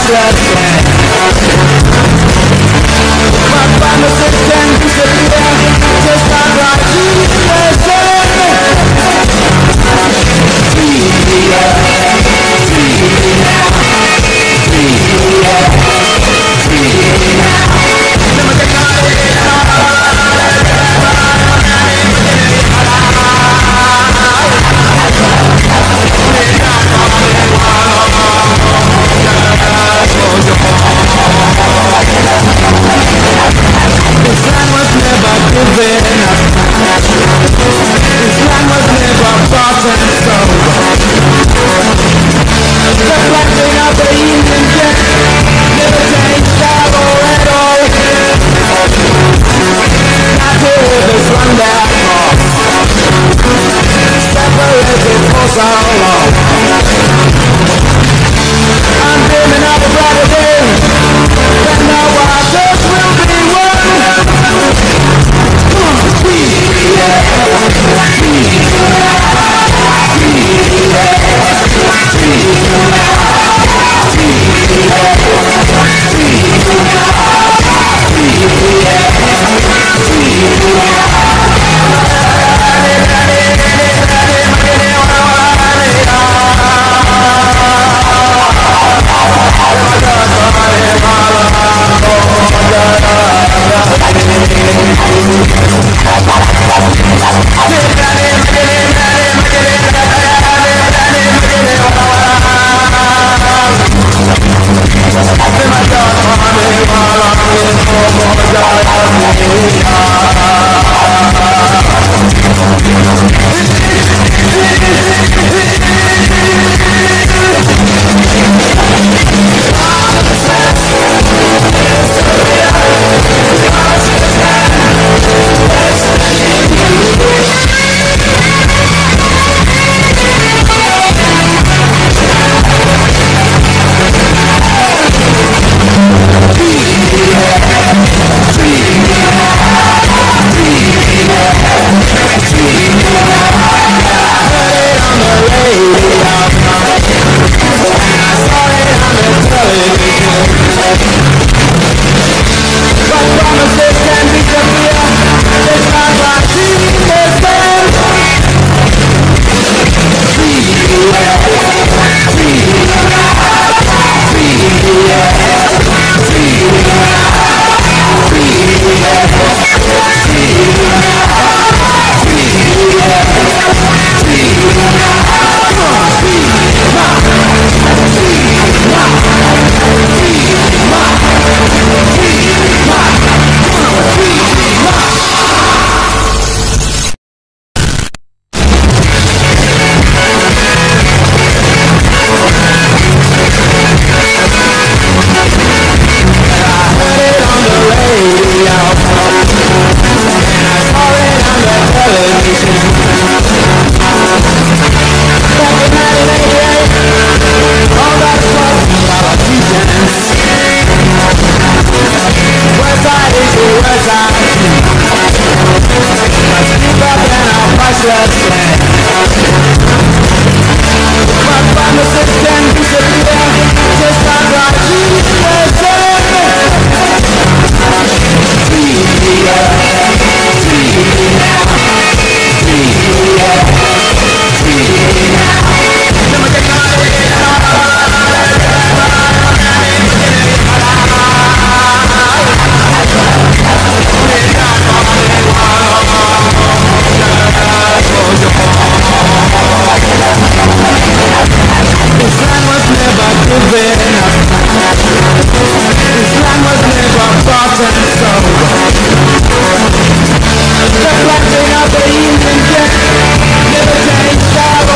priceless land. My promises can disappear, just like Jesus said. Free me now, free me now, free me now, free me now. This land was never given up. This land was never bought and sold. The planting of the Union Jack never changed our at all. Not to this one that lost, separated for so long. I'm dreaming of a brighter day when the waters will be one. The planting of the Union Jack never changed our